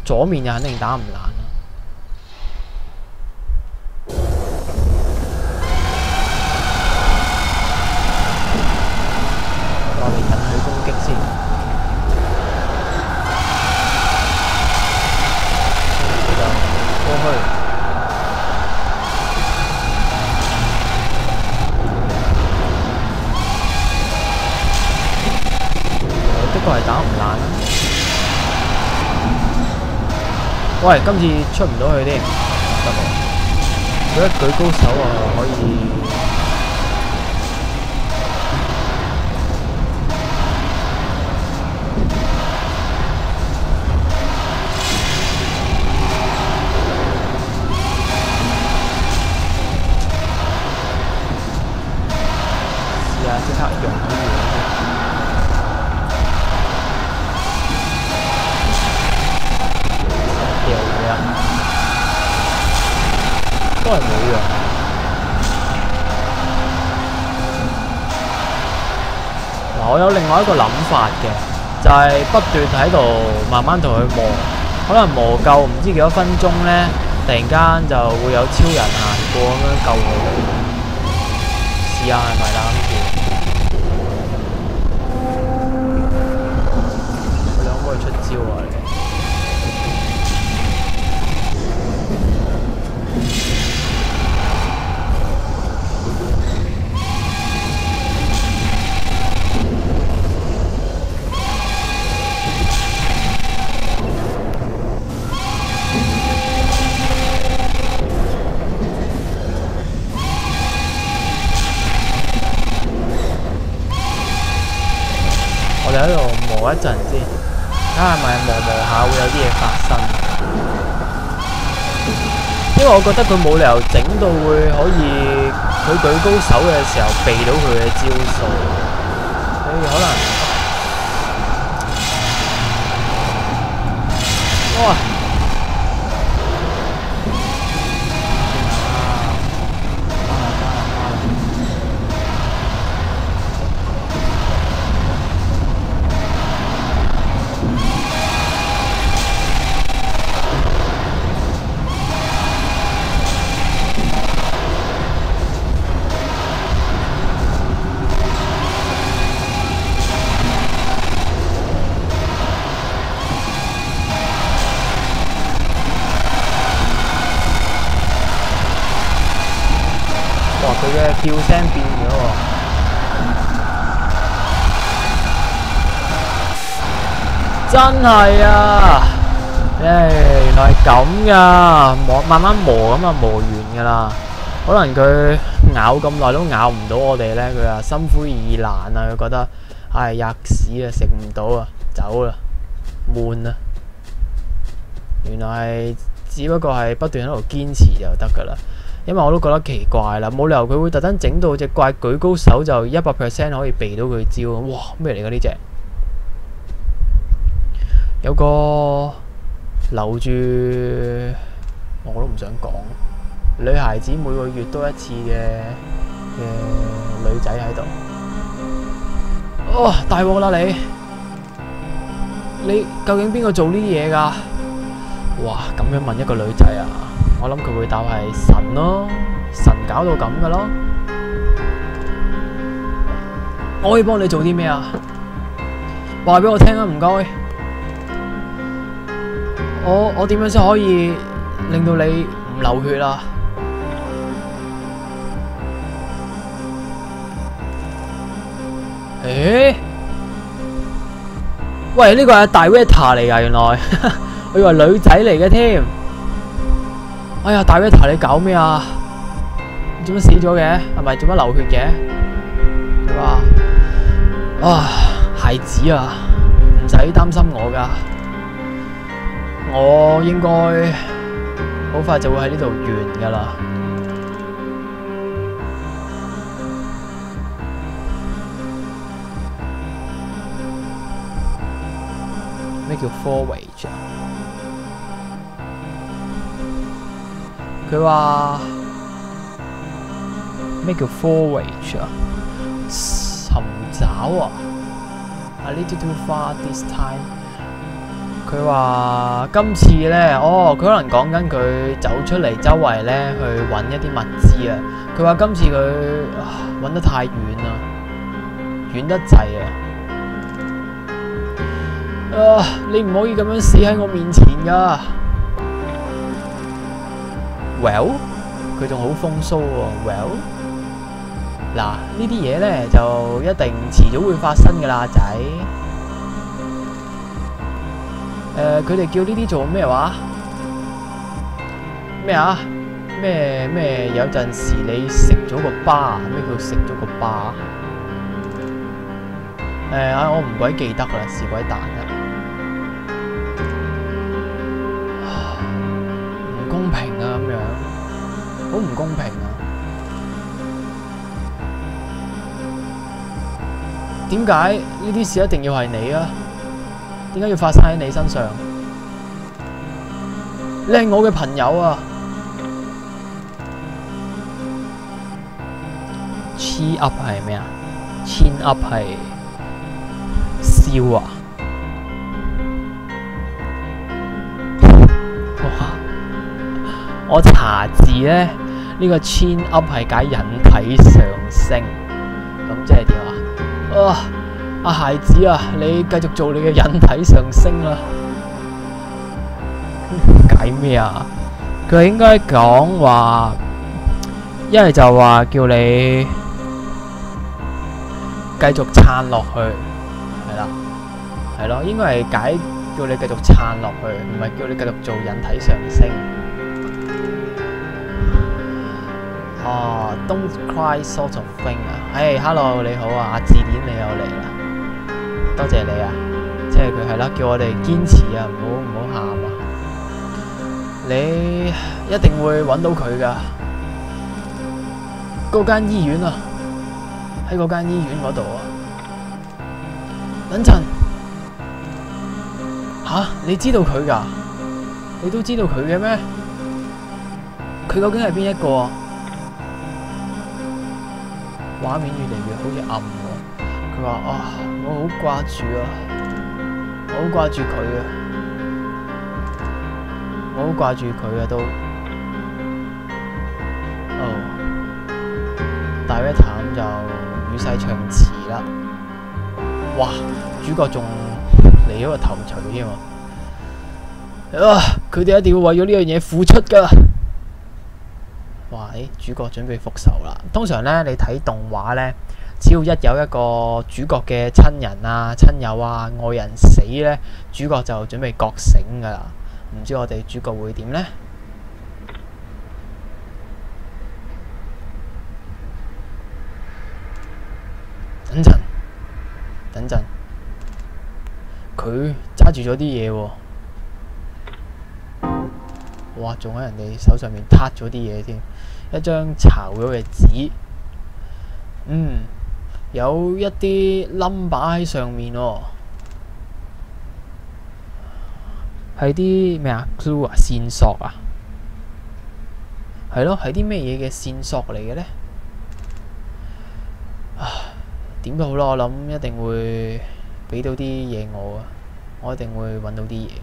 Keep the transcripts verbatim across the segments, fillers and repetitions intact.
左面就肯定打唔爛啦。我哋引佢攻擊先。過去。的確係打唔爛。喂，今次出唔到去添，得喎。佢一舉高手啊，可以。試下即刻用啲嘢先。掉佢啊！都係冇用。嗱，我有另外一個諗法嘅，就係、是、不斷喺度慢慢同佢磨，可能磨夠唔知幾多分鐘咧，突然間就會有超人行過咁樣救佢。試下係咪啦？諗住佢哋可唔可以出招啊？你？我哋喺度磨一陣先，睇下係咪磨磨下會有啲嘢發生。因為我覺得佢冇理由整到會可以佢舉高手嘅時候避到佢嘅招數，所以可能哇！佢嘅叫聲變咗喎，真係啊！誒，原來係咁噶，磨慢慢磨咁啊，磨完噶啦。可能佢咬咁耐都咬唔到我哋咧，佢啊心灰意冷啊，佢覺得唉吔屎啊，食唔到啊，走啦，悶啊。原來係只不過係不斷喺度堅持就得噶啦。因為我都覺得奇怪啦，冇理由佢會特登整到隻怪舉高手就一百 percent 可以避到佢招。哇！咩嚟㗎呢隻？有個留住我都唔想講，女孩子每個月都一次嘅嘅女仔喺度。哦，大鑊啦你！你究竟邊個做呢啲嘢㗎？哇！咁樣問一個女仔啊！我諗佢會答係神咯，神搞到咁嘅咯。我可以幫你做啲咩啊？話俾我聽啊，唔該。我我點樣先可以令到你唔流血啊？誒，喂，呢個係大 Veta 嚟㗎，原來我以為女仔嚟嘅添。哎呀，大 Veta 你搞咩啊？你做乜死咗嘅？係咪做乜流血嘅？佢話：啊，孩子啊，唔使擔心我㗎，我應該好快就會喺呢度完㗎啦。咩叫 forage 啊？佢話咩叫 forage 啊？尋找啊 ！A little too far this time。 佢話今次呢，哦，佢可能講緊佢走出嚟周圍呢去揾一啲物資啊。佢話今次佢揾得太遠啦，遠得滯啊！啊，你唔可以咁樣死喺我面前噶。Well， 佢仲好風騷喎。Well， 嗱呢啲嘢呢，就一定遲早會發生噶啦，仔。誒，佢哋叫呢啲做咩話？咩啊？咩咩？有陣時你食咗個巴，咩叫食咗個巴？誒啊！我唔鬼記得啦，是鬼蛋啦！唔公平啊，咁樣好唔公平啊！點解呢啲事一定要係你啊？點解要發生喺你身上？你係我嘅朋友啊 ！Cheer up 係咩啊 ？Chin up 係笑啊！哇！我查字咧，呢個 chin up 係解引體上升，咁即係點啊？啊！阿孩子啊，你繼續做你嘅引體上升啦。解咩啊？佢應該講話，一係就話叫你繼續撐落去，係啦，係咯，應該係解叫你繼續撐落去，唔係叫你繼續做引體上升。哦 ，Don't cry sort of thing 啊，誒 ，hello 你好啊，阿字典你又嚟啦。多謝你啊，即係佢係啦，叫我哋堅持啊，唔好唔好喊啊！你一定會揾到佢噶，嗰間醫院啊，喺嗰間醫院嗰度啊。等陣，吓？你知道佢噶？你都知道佢嘅咩？佢究竟係邊一個啊？畫面越嚟越好似暗喎。佢話啊，我好掛住啊，我好掛住佢啊，我好掛住佢啊都。哦，大一淡就與世長辭啦。哇，主角仲嚟咗個頭錘添啊！啊，佢哋一定要為咗呢樣嘢付出噶。哇，誒，主角準備復仇啦。通常咧，你睇動畫咧。只要一有一個主角嘅親人啊、親友啊、愛人死呢，主角就準備覺醒噶啦。唔知我哋主角會點呢？等陣，等陣，佢揸住咗啲嘢喎。哇！仲喺人哋手上面撻咗啲嘢添，一張巢咗嘅紙。嗯。有一啲 number 喺上面喎，係啲咩啊 clue 啊線索啊，係咯，係啲咩嘢嘅線索嚟嘅呢？啊，點都好啦，我諗一定會俾到啲嘢我啊，我一定會揾到啲嘢，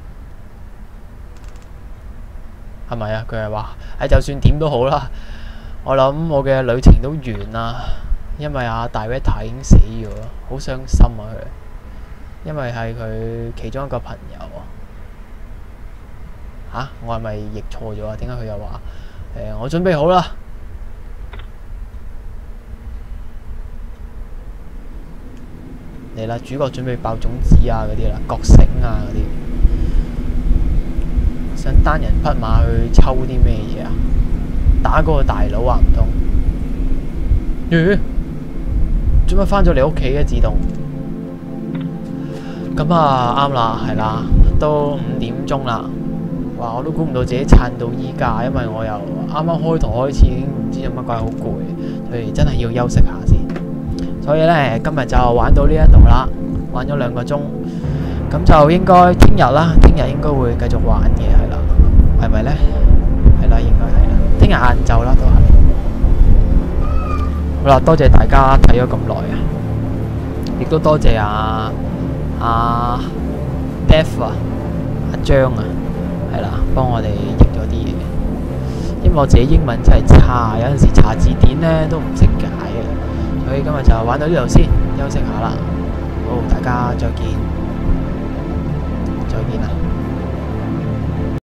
係咪啊？佢係話，誒，就算點都好啦，我諗我嘅旅程都完啦。因為阿大 Veta 已經死咗，好傷心啊佢，因為係佢其中一個朋友啊。嚇，我係咪譯錯咗啊？點解佢又話誒我準備好啦？嚟啦，主角準備爆種子啊嗰啲啦，覺醒啊嗰啲，想單人匹馬去抽啲咩嘢啊？打嗰個大佬啊唔通？咦？做乜返咗你屋企嘅自動？咁啊啱啦，係啦，都五點鐘啦。哇！我都估唔到自己撐到依家，因為我由啱啱開台開始已經唔知有乜鬼好攰，所以真係要休息下先。所以咧，今日就玩到呢一度啦，玩咗兩個鐘，咁就應該聽日啦，聽日應該會繼續玩嘅，係啦，係咪咧？係啦，應該係啦，聽日晏晝啦都係。好啦，多謝大家睇咗咁耐啊，亦都多謝阿阿 Def 啊。 阿張啊，係啦，幫我哋譯咗啲嘢。因為我自己英文真係差，有陣時查字典咧都唔識解嘅。所以今日就玩到呢度先，休息下啦。好，大家再見，再見啦。